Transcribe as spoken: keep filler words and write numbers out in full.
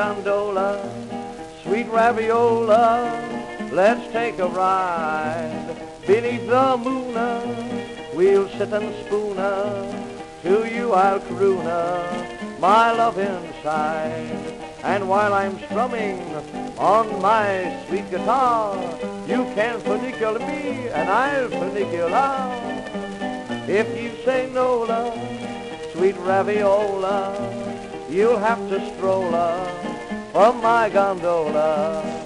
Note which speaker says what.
Speaker 1: gondola, sweet raviola, let's take a ride. Beneath the moon, we'll sit and spoon, to you I'll croon my love inside. And while I'm strumming on my sweet guitar, you can funiculate me and I'll funiculate. If you say Nola, sweet raviola, you'll have to stroll from my gondola.